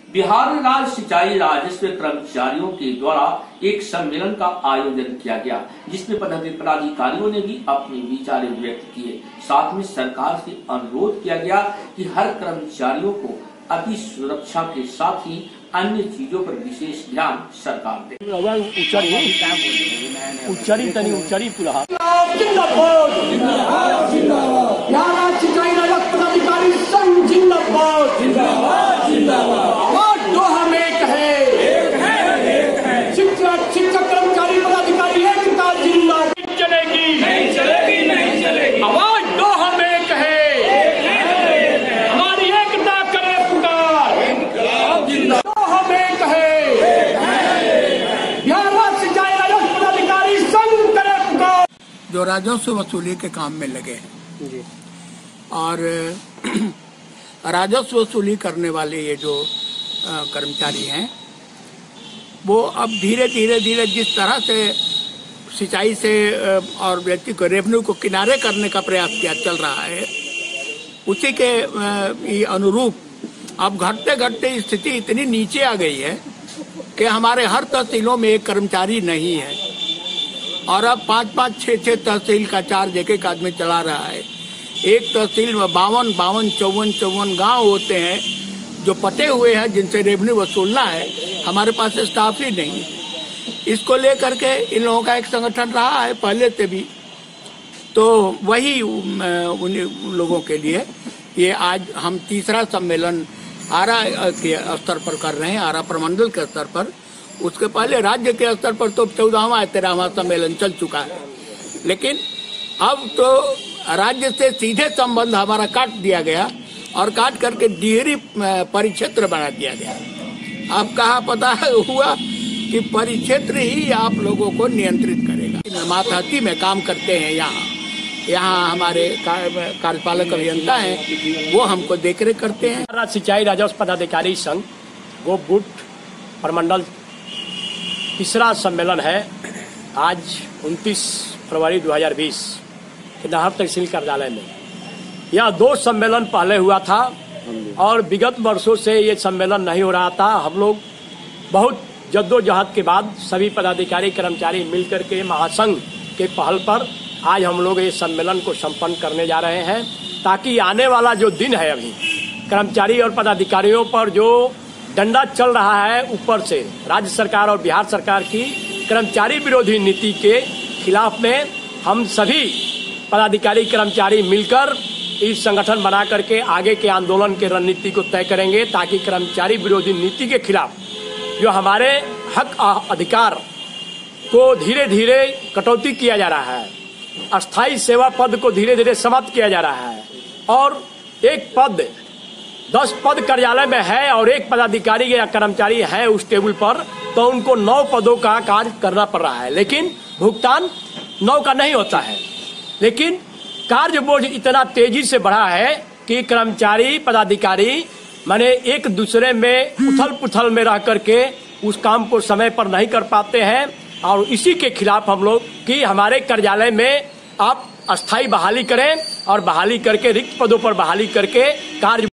बिहार राज्य सिंचाई राजस्व कर्मचारियों के द्वारा एक सम्मेलन का आयोजन किया गया, जिसमें पदाधिकारियों ने भी अपने विचार व्यक्त किए। साथ में सरकार से अनुरोध किया गया कि हर कर्मचारियों को अति सुरक्षा के साथ ही अन्य चीजों पर विशेष ध्यान सरकार दे। जो राजस्व वसूली के काम में लगे हैं और राजस्व वसूली करने वाले ये जो कर्मचारी हैं वो अब धीरे धीरे जिस तरह से सिंचाई से और व्यक्ति को रेवेन्यू को किनारे करने का प्रयास किया चल रहा है, उसी के अनुरूप अब घटते घटते स्थिति इतनी नीचे आ गई है कि हमारे हर तहसीलों में एक कर्मचारी नहीं है और अब 5-5, 6-6 तहसील का चार्ज एक आदमी चला रहा है। एक तहसील में 52, 54 गांव होते हैं जो पटे हुए हैं जिनसे रेवेन्यू वसूलना है, हमारे पास स्टाफ ही नहीं है। इसको लेकर के इन लोगों का एक संगठन रहा है पहले से भी, तो वही उन लोगों के लिए ये आज हम तीसरा सम्मेलन आरा के स्तर पर कर रहे हैं, आरा प्रमंडल के स्तर पर। उसके पहले राज्य के स्तर पर तो 14वां 13वां सम्मेलन चल चुका है, लेकिन अब तो राज्य से सीधे संबंध हमारा काट दिया गया और काट करके डिहरी परिक्षेत्र बना दिया गया। अब कहाँ पता हुआ कि परिक्षेत्र ही आप लोगों को नियंत्रित करेगा। मातहती में काम करते हैं यहाँ हमारे कार्यपालक अभियंता हैं, वो हमको देखरेख करते हैं। राज्य सिंचाई राजस्व पदाधिकारी संघ गोपगुट प्रमंडल तीसरा सम्मेलन है। आज 29 फरवरी 2020 के नाहर तहसील कार्यालय में। यह 2 सम्मेलन पहले हुआ था और विगत वर्षों से ये सम्मेलन नहीं हो रहा था। हम लोग बहुत जद्दोजहद के बाद सभी पदाधिकारी कर्मचारी मिलकर के महासंघ के पहल पर आज हम लोग ये सम्मेलन को संपन्न करने जा रहे हैं, ताकि आने वाला जो दिन है, अभी कर्मचारी और पदाधिकारियों पर जो डंडा चल रहा है ऊपर से राज्य सरकार और बिहार सरकार की कर्मचारी विरोधी नीति के खिलाफ में हम सभी पदाधिकारी कर्मचारी मिलकर इस संगठन बना करके आगे के आंदोलन के रणनीति को तय करेंगे, ताकि कर्मचारी विरोधी नीति के खिलाफ जो हमारे हक अधिकार को धीरे धीरे कटौती किया जा रहा है, अस्थायी सेवा पद को धीरे धीरे समाप्त किया जा रहा है और एक पद 10 पद कार्यालय में है और एक पदाधिकारी या कर्मचारी है उस टेबल पर, तो उनको 9 पदों का कार्य करना पड़ रहा है, लेकिन भुगतान 9 का नहीं होता है। लेकिन कार्य बोझ इतना तेजी से बढ़ा है कि कर्मचारी पदाधिकारी माने एक दूसरे में उथल पुथल में रह करके उस काम को समय पर नहीं कर पाते हैं और इसी के खिलाफ हम लोग कि हमारे कार्यालय में आप अस्थायी बहाली करें और बहाली करके रिक्त पदों पर बहाली करके कार्य